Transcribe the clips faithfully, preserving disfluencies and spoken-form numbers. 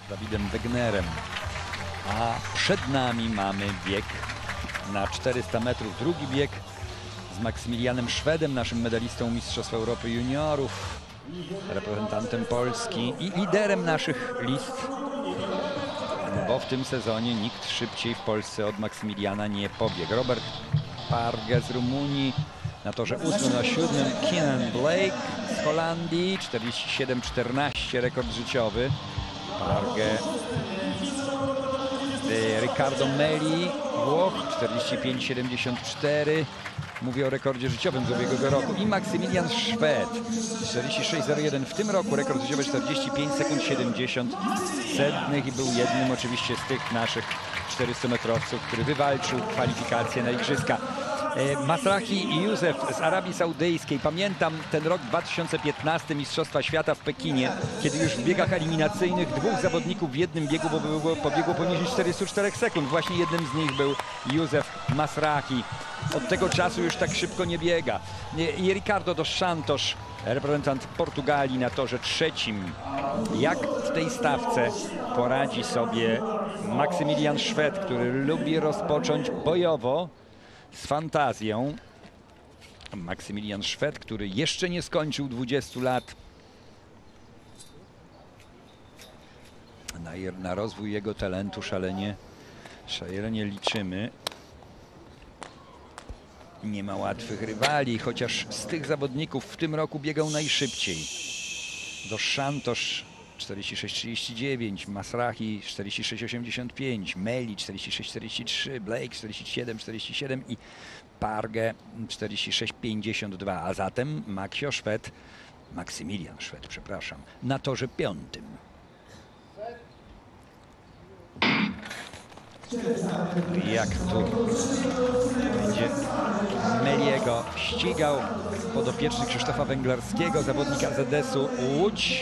Dawidem Wegnerem. A przed nami mamy bieg na czterysta metrów. Drugi bieg z Maksymilianem Szwedem, naszym medalistą Mistrzostw Europy Juniorów, reprezentantem Polski i liderem naszych list, bo w tym sezonie nikt szybciej w Polsce od Maksymiliana nie pobiegł. Robert Parge z Rumunii, na torze ósmym, na siódmym Keenan Blake z Holandii, czterdzieści siedem czternaście, rekord życiowy. Parge, Riccardo Meli, Włoch, czterdzieści pięć siedemdziesiąt cztery. Mówię o rekordzie życiowym z ubiegłego roku. I Maksymilian Szwed, czterdzieści sześć zero jeden. W tym roku rekord życiowy czterdzieści pięć sekund siedemdziesiąt setnych i był jednym oczywiście z tych naszych czterystometrowców, który wywalczył kwalifikacje na igrzyska. Masrahi i Józef z Arabii Saudyjskiej. Pamiętam ten rok dwa tysiące piętnasty, Mistrzostwa Świata w Pekinie, kiedy już w biegach eliminacyjnych dwóch zawodników w jednym biegu bo pobiegło poniżej czterystu czterech sekund. Właśnie jednym z nich był Józef Masrahi. Od tego czasu już tak szybko nie biega. I Ricardo dos Santos, reprezentant Portugalii, na torze trzecim. Jak w tej stawce poradzi sobie Maksymilian Szwed, który lubi rozpocząć bojowo, z fantazją. Maksymilian Szwed, który jeszcze nie skończył dwudziestu lat. Na, na rozwój jego talentu szalenie, szalenie liczymy. Nie ma łatwych rywali, chociaż z tych zawodników w tym roku biegał najszybciej. Dos Santos czterdzieści sześć trzydzieści dziewięć, Masrahi czterdzieści sześć osiemdziesiąt pięć, Meli czterdzieści sześć czterdzieści trzy, Blake czterdzieści siedem czterdzieści siedem i Parge czterdzieści sześć pięćdziesiąt dwa. A zatem Maksio Szwed, Maksymilian Szwed, przepraszam, na torze piątym. Jak tu będzie Meliego ścigał podopieczny Krzysztofa Węglarskiego, zawodnika Z D S-u Łódź.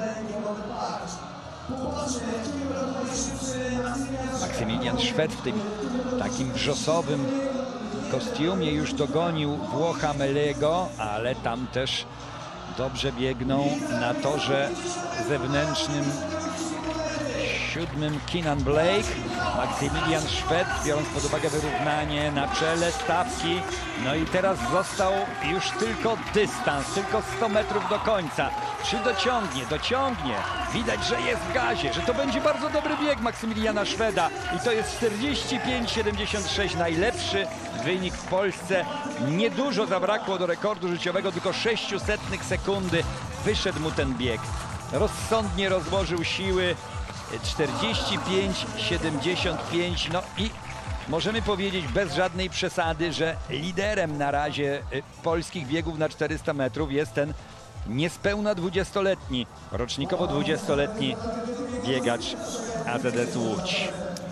Maksymilian Szwed w tym takim wrzosowym kostiumie już dogonił Włocha Meliego, ale tam też dobrze biegną na torze zewnętrznym siódmym Keenan Blake. Maksymilian Szwed, biorąc pod uwagę wyrównanie na czele stawki. No i teraz został już tylko dystans, tylko sto metrów do końca. Czy dociągnie? Dociągnie. Widać, że jest w gazie, że to będzie bardzo dobry bieg Maksymiliana Szweda. I to jest czterdzieści pięć siedemdziesiąt sześć, najlepszy wynik w Polsce. Niedużo zabrakło do rekordu życiowego, tylko sześć setnych sekundy. Wyszedł mu ten bieg. Rozsądnie rozłożył siły. czterdzieści pięć siedemdziesiąt pięć, no i możemy powiedzieć bez żadnej przesady, że liderem na razie polskich biegów na czterysta metrów jest ten niespełna dwudziestoletni, rocznikowo dwudziestoletni biegacz A Z S Łódź.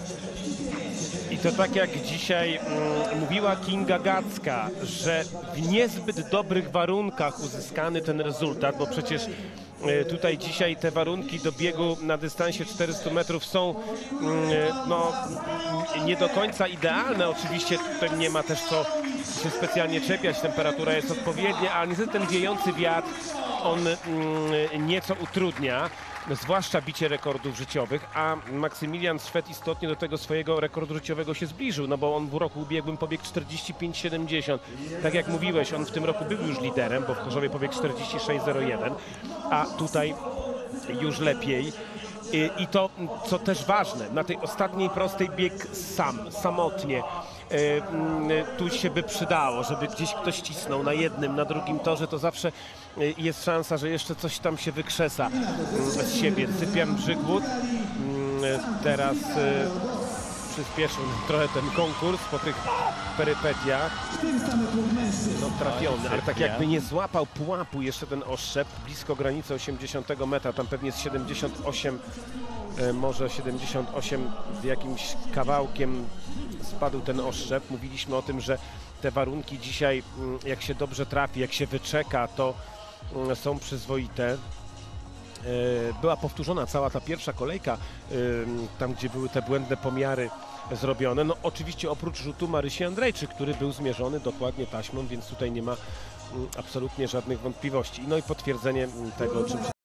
I to tak jak dzisiaj mm, mówiła Kinga Gacka, że w niezbyt dobrych warunkach uzyskany ten rezultat, bo przecież y, tutaj dzisiaj te warunki do biegu na dystansie czterystu metrów są y, no, nie do końca idealne. Oczywiście tutaj nie ma też co się specjalnie czepiać, temperatura jest odpowiednia, ale niestety ten wiejący wiatr, on y, nieco utrudnia, zwłaszcza bicie rekordów życiowych, a Maksymilian Szwed istotnie do tego swojego rekordu życiowego się zbliżył, no bo on w roku ubiegłym pobiegł czterdzieści pięć siedemdziesiąt. Tak jak mówiłeś, on w tym roku był już liderem, bo w Chorzowie pobiegł czterdzieści sześć zero jeden, a tutaj już lepiej. I, I to, co też ważne, na tej ostatniej prostej bieg sam, samotnie. Tu się by przydało, żeby gdzieś ktoś cisnął na jednym, na drugim torze, to zawsze jest szansa, że jeszcze coś tam się wykrzesa z siebie. Cyprian Brzygłód teraz przyspieszył trochę ten konkurs po tych perypetiach. No trafiony, ale tak jakby nie złapał pułapu jeszcze ten oszczep blisko granicy osiemdziesiątego metra, tam pewnie jest siedemdziesiąt osiem, może siedemdziesiąt osiem z jakimś kawałkiem spadł ten oszczep. Mówiliśmy o tym, że te warunki dzisiaj, jak się dobrze trafi, jak się wyczeka, to są przyzwoite. Była powtórzona cała ta pierwsza kolejka, tam gdzie były te błędne pomiary zrobione. No oczywiście oprócz rzutu Marysi Andrejczyk, który był zmierzony dokładnie taśmą, więc tutaj nie ma absolutnie żadnych wątpliwości. No i potwierdzenie tego, czym